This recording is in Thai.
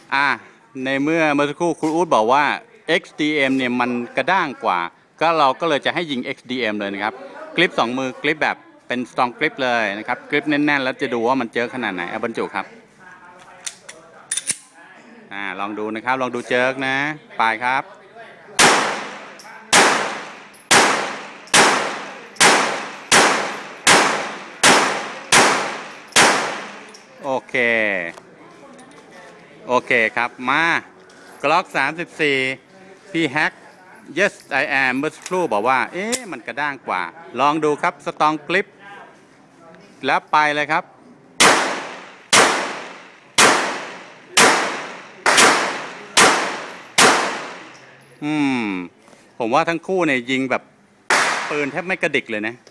ในเมื่อสักครู่ครูอู๊ดบอกว่า XDM เนี่ยมันกระด้างกว่าก็เราก็เลยจะให้ยิง XDM เลยนะครับกริป2 มือกริปแบบเป็นสตรองกริปเลยนะครับกริปแน่นๆแล้วจะดูว่ามันเจอขนาดไหนเอาบรรจุครับลองดูนะครับลองดูเจิร์กนะปลายครับโอเคครับมากล็อก34พี่แฮก yes I am เมื่อสักครู่บอกว่ามันกระด้างกว่าลองดูครับสตรองกริปแล้วไปเลยครับผมว่าทั้งคู่เนี่ยยิงแบบปืนแทบไม่กระดิกเลยนะ